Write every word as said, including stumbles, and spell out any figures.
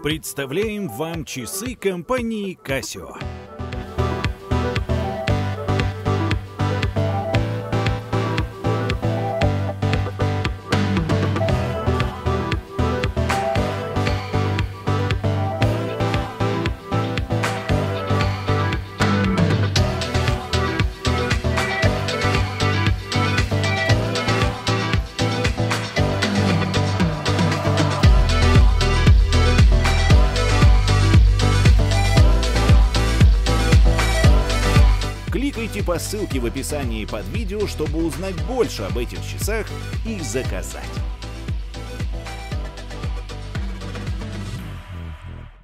Представляем вам часы компании Casio. Кликайте по ссылке в описании под видео, чтобы узнать больше об этих часах и заказать.